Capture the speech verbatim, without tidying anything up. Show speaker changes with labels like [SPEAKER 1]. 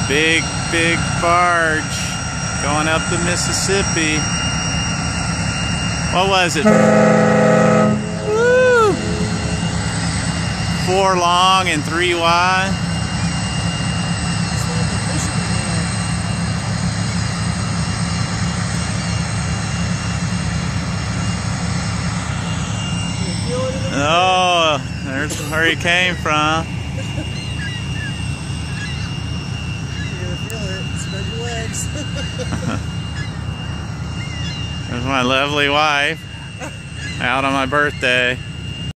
[SPEAKER 1] Big, big barge going up the Mississippi. What was it? Woo! Four long and three wide. Oh, there's where he came from.
[SPEAKER 2] You're gonna feel it. Spread your legs.
[SPEAKER 1] There's my lovely wife out on my birthday.